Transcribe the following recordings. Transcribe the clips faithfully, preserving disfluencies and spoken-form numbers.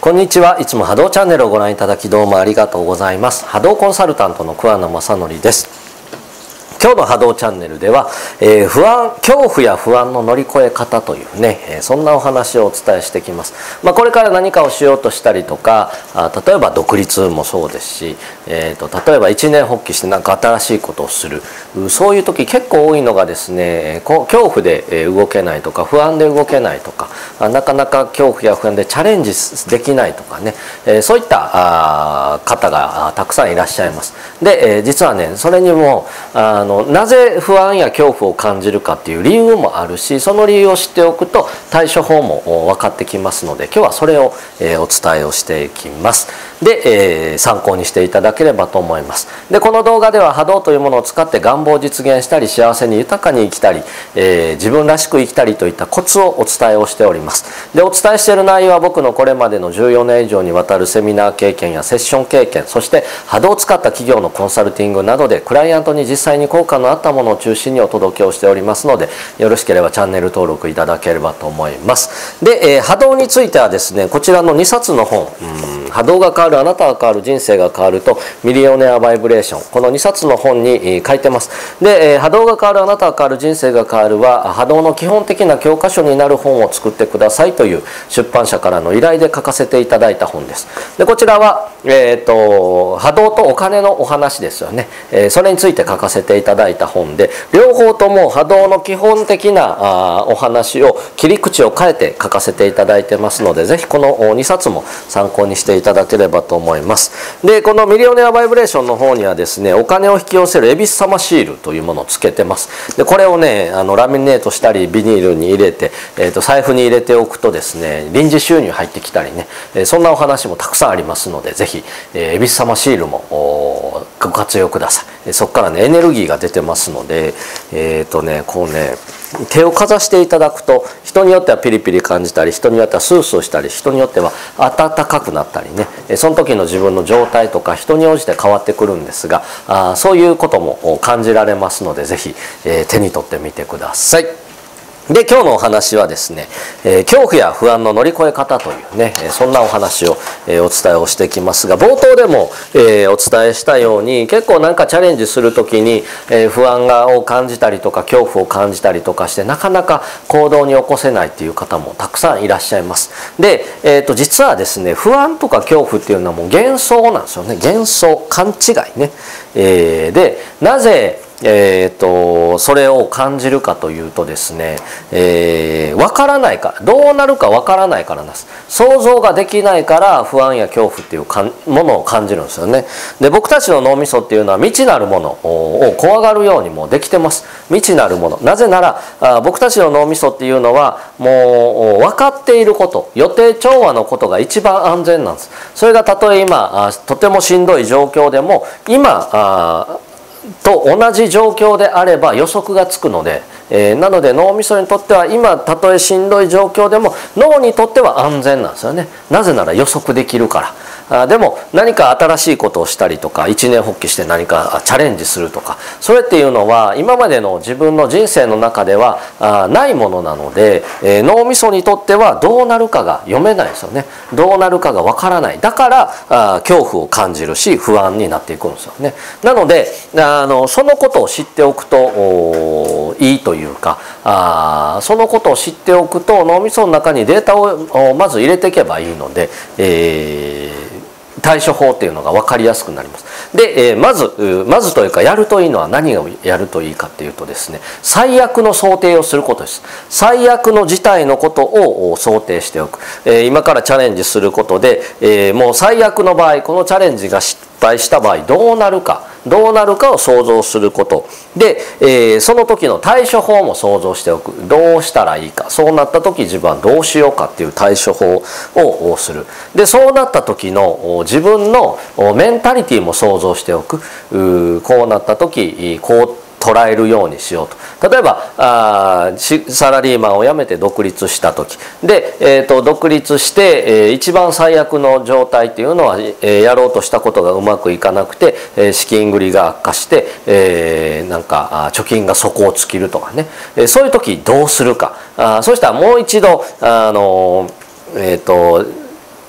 こんにちは。いつも波動チャンネルをご覧いただきどうもありがとうございます。波動コンサルタントの桑名正則です。今日の波動チャンネルでは、えー、不安、恐怖や不安の乗り越え方というね、えー、そんなお話をお伝えしてきます。まあ、これから何かをしようとしたりとか、あ例えば独立もそうですし、えー、と例えば一年発起して何か新しいことをする、そういう時結構多いのがですね、こう恐怖で動けないとか不安で動けないとか、なかなか恐怖や不安でチャレンジできないとかね、えー、そういったあ方がたくさんいらっしゃいます。で、えー、実はねそれにもあのなぜ不安や恐怖を感じるかっていう理由もあるし、その理由を知っておくと対処法も分かってきますので、今日はそれを、えー、お伝えをしていきます。で、えー、参考にしていただければと思います。で、この動画では波動というものを使って願望を実現したり、幸せに豊かに生きたり、えー、自分らしく生きたりといったコツをお伝えをしております。で、お伝えしている内容は僕のこれまでのじゅうよねん以上にわたるセミナー経験やセッション経験、そして波動を使った企業のコンサルティングなどでクライアントに実際に効果のあったものを中心にお届けをしておりますので、よろしければチャンネル登録いただければと思います。で、えー、波動についてはですね、こちらのにさつの本、うん波動が変わる、あなたが変わる、人生が変わるとミリオネアバイブレーション、このにさつの本に書いてます。で、波動が変わる、あなたが変わる、人生が変わるは波動の基本的な教科書になる本を作ってくださいという出版社からの依頼で書かせていただいた本です。で、こちらは、えー、と波動とお金のお話ですよね、えー、それについて書かせていただいた本で、両方とも波動の基本的なあお話を切り口を変えて書かせていただいてますので、ぜひこのにさつも参考にしていただければと思います。で、このミリオネアバイブレーションの方にはですね、お金を引き寄せる恵比寿様シールというものをつけてます。で、これをね、あのラミネートしたりビニールに入れて、えー、と財布に入れておくとですね、臨時収入入ってきたりね、えそんなお話もたくさんありますので、ぜひ恵比寿様シールもご活用ください。そこからねエネルギーが出てますので、えっ、ー、とねこうね手をかざしていただくと、人によってはピリピリ感じたり、人によってはスースーしたり、人によっては暖かくなったりね、その時の自分の状態とか人に応じて変わってくるんですが、あそういうことも感じられますので、ぜひ、えー、手に取ってみてください。で、今日のお話はですね、えー、恐怖や不安の乗り越え方というね、そんなお話を、えー、お伝えをしてきますが、冒頭でも、えー、お伝えしたように、結構なんかチャレンジするときに、えー、不安がを感じたりとか恐怖を感じたりとかして、なかなか行動に起こせないっていう方もたくさんいらっしゃいます。で、えー、と実はですね、不安とか恐怖っていうのはもう幻想なんですよね。幻想、勘違いね。えー、で、なぜえー、とそれを感じるかというとですね、えー、分からないから、どうなるか分からないからなんです。想像ができないから不安や恐怖っていうかんものを感じるんですよね。で、僕たちの脳みそっていうのは未知なるものを怖がるようにもできてます。未知なるもの、なぜならあ僕たちの脳みそっていうのはもう分かっていること、予定調和のことが一番安全なんです。それがたとえ今あとてもしんどい状況でも、今あと同じ状況であれば予測がつくので、えー、なので脳みそにとっては今たとえしんどい状況でも脳にとっては安全なんですよね。なぜなら予測できるから。あでも何か新しいことをしたりとか、一年発起して何かチャレンジするとか、それっていうのは今までの自分の人生の中ではあないものなので、えー、脳みそにとってはどうなるかが読めないですよね。どうなるかがわからない。だからあ恐怖を感じるし、不安になっていくんですよね。なのであのそのことを知っておくといいというか、あそのことを知っておくと脳みその中にデータをまず入れていけばいいので、えー対処法っていうのが分かりやすくなります。で、えー、まずまずというか、やるといいのは何をやるといいかっていうとですね、最悪の想定をすることです。最悪の事態のことを想定しておく。えー、今からチャレンジすることで、えー、もう最悪の場合、このチャレンジが失敗した場合どうなるか、どうなるかを想像することで、えー、その時の対処法も想像しておく。どうしたらいいか、そうなった時自分はどうしようかっていう対処法をする。で、そうなった時の自分のメンタリティも想像しておく。こうなった時こう捉えるようにしようと。例えばあサラリーマンを辞めて独立した時で、えー、と独立して、えー、一番最悪の状態っていうのは、えー、やろうとしたことがうまくいかなくて、えー、資金繰りが悪化して、えー、なんか貯金が底を尽きるとかね、えー、そういう時どうするか。あそうしたらもう一度あのえっ、ー、と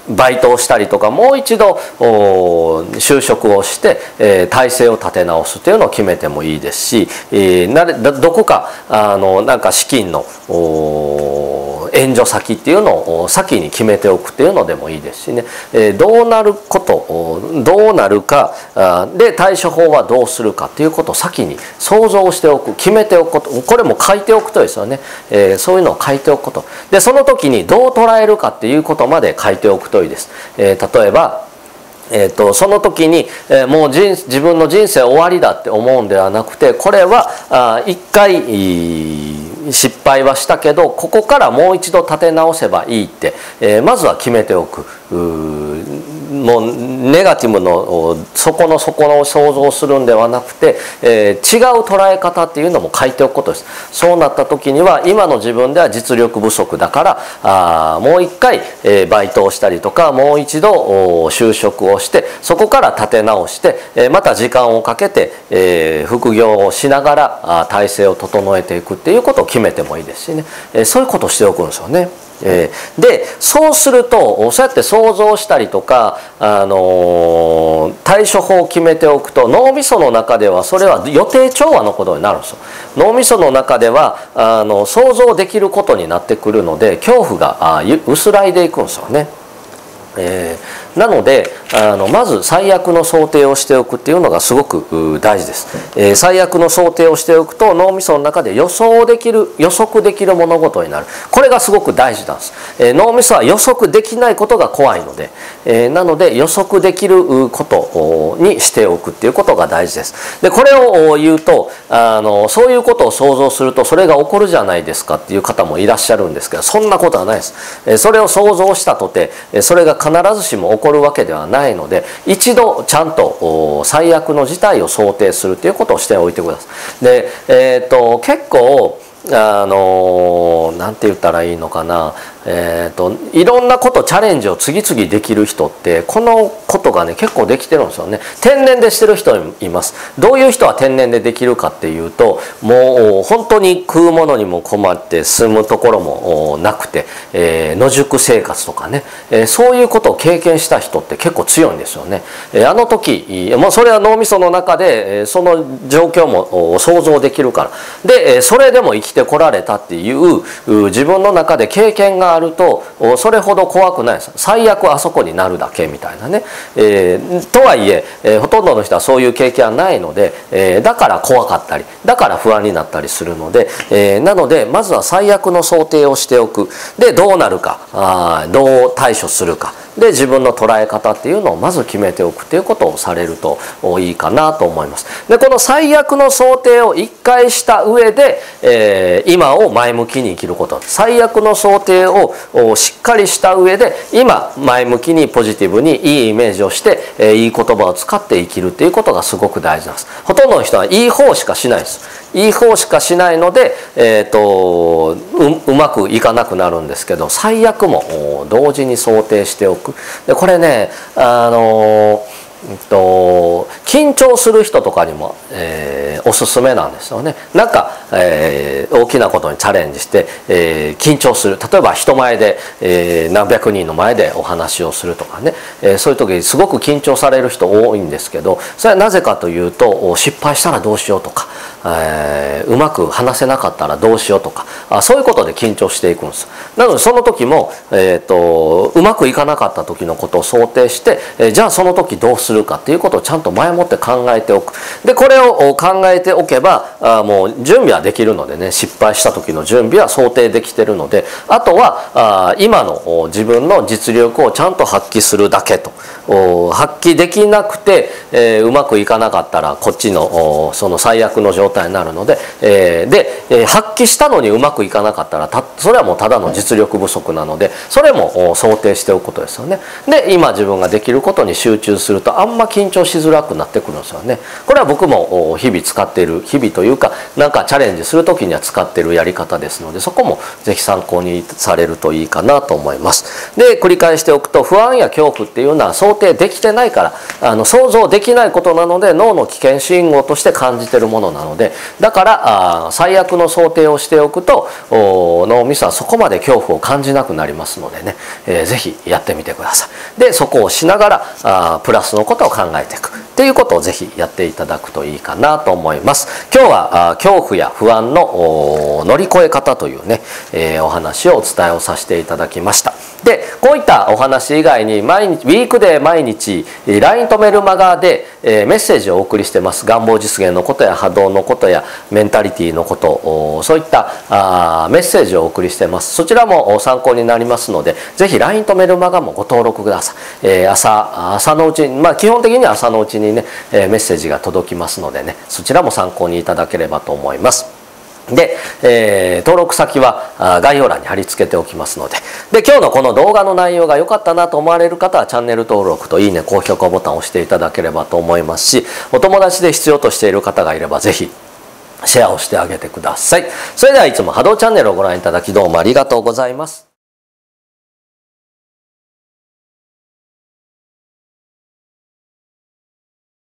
バイトをしたりとかもう一度就職をして、えー、体制を立て直すというのを決めてもいいですし、えー、なれどこかあのなんか資金の援助先っていうのを先に決めておくっていうのでもいいですしね、えー、どうなることどうなるかで対処法はどうするかっていうことを先に想像しておく、決めておくこと、これも書いておくとですよね、えー、そういうのを書いておくことで、その時にどう捉えるかっていうことまで書いておくといいです。えー、例えばえー、とその時に、えー、もう人自分の人生終わりだって思うんではなくて、これはあ一回失敗はしたけどここからもう一度立て直せばいいって、えー、まずは決めておく。もうネガティブの底の底の想像するんではなくて、えー、違う捉え方っていうのも書いておくことです。そうなった時には今の自分では実力不足だからあもう一回、えー、バイトをしたりとかもう一度就職をしてそこから立て直して、えー、また時間をかけて、えー、副業をしながらあ体制を整えていくっていうことを決めてもいいですしね、えー、そういうことをしておくんですよね。えー、でそうするとそうやって想像したりとか、あのー、対処法を決めておくと脳みその中ではそれは予定調和のことになるんですよ。脳みその中ではあの想像できることになってくるので恐怖があ薄らいでいくんですよね。えー、なのであのまず最悪の想定をしておくっていうのがすごく大事です。えー、最悪の想定をしておくと脳みその中で予想できる予測できる物事になる。これがすごく大事なんです。えー、脳みそは予測できないことが怖いので、えー、なので予測できることにしておくっていうことが大事です。でこれを言うとあのそういうことを想像するとそれが起こるじゃないですかっていう方もいらっしゃるんですけど、そんなことはないです。えー、それを想像したとてそれが必ずしも起こるわけではないので一度ちゃんと最悪の事態を想定するということをしておいてください。で、えー、と結構あのなんて言ったらいいのかな、えー、といろんなことチャレンジを次々できる人ってこのことがね結構できてるんですよね。天然でしてる人います。どういう人は天然でできるかっていうと、もう本当に食うものにも困って住むところもなくて、えー、野宿生活とかね、えー、そういうことを経験した人って結構強いんですよね。えー、あの時もうそれは脳みその中で、えー、その状況も想像できるからで、えー、それでも生きてこられたっていう自分の中で経験があるとそれほど怖くないです。最悪あそこになるだけみたいなね、えー、とはいええー、ほとんどの人はそういう経験はないので、えー、だから怖かったりだから不安になったりするので、えー、なのでまずは最悪の想定をしておく。でどうなるかあどう対処するかで自分の捉え方っていうのをまず決めておくっていうことをされるといいかなと思います。でこの最悪の想定を一回した上で、えー、今を前向きに生きること。最悪の想定をしっかりした上で今前向きにポジティブにいいイメージをして、えー、いい言葉を使って生きるっていうことがすごく大事なんです。ほとんどの人はいい方しかしないです。いい方しかしないので、えー、と う, うまくいかなくなるんですけど、最悪も同時に想定しておく。でこれねあのえっと、緊張する人とかにも、えー、おすすめなんですよね。なんか、えー、大きなことにチャレンジして、えー、緊張する。例えば人前で、えー、何百人の前でお話をするとかね、えー、そういう時にすごく緊張される人多いんですけど、それはなぜかというと失敗したらどうしようとか、えー、うまく話せなかったらどうしようとか、あそういうことで緊張していくんです。なのでその時も、えー、とうまくいかなかった時のことを想定して、えー、じゃあその時どうするかっていうことをちゃんと前もって考えておく。でこれを考えておけばあもう準備はできるのでね、失敗した時の準備は想定できてるので、あとはあ今の自分の実力をちゃんと発揮するだけと。発揮できなくて、えー、うまくいかなかったらこっちのその最悪の状態になるので、えー、で、えー、発揮したのにうまくいかなかったらたそれはもうただの実力不足なので、それも想定しておくことですよね。で今自分ができることに集中するとあんま緊張しづらくなってくるんですよね。これは僕も日々使っている、日々というかなんかチャレンジする時には使っているやり方ですので、そこもぜひ参考にされるといいかなと思います。で繰り返しておくと、不安や恐怖っていうのは想定できてないから、あの想像できないことなので脳の危険信号として感じているものなので、 で、だからあ最悪の想定をしておくと脳みそはそこまで恐怖を感じなくなりますのでね、えー、ぜひやってみてください。でそこをしながらあプラスのことを考えていくっていうことをぜひやっていただくといいかなと思います。今日はあ恐怖や不安の乗り越え方というね、えー、お話をお伝えをさせていただきました。でこういったお話以外に毎日ウィークで毎日 ライン とメルマガで、えー、メッセージをお送りしてます。願望実現のことや波動のことやメンタリティのことそういったあメッセージをお送りしてます。そちらも参考になりますのでぜひ ライン とメルマガもご登録ください。えー、朝朝のうちにまあ基本的には朝のうちにね、えー、メッセージが届きますのでねそちらも参考にいただければと思います。で、えー、登録先は概要欄に貼り付けておきますので、で今日のこの動画の内容が良かったなと思われる方はチャンネル登録といいね高評価ボタンを押していただければと思いますし、お友達で必要としている方がいればぜひシェアをしてあげてください。それではいつも波動チャンネルをご覧いただきどうもありがとうございます。